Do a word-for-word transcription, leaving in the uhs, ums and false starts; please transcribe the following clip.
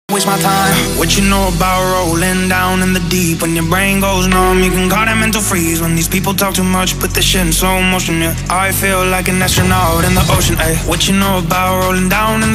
Waste my time. What you know about rolling down in the deep? When your brain goes numb, you can call it mental freeze. When these people talk too much, put this shit in slow motion, yeah. I feel like an astronaut in the ocean, ayy. What you know about rolling down in the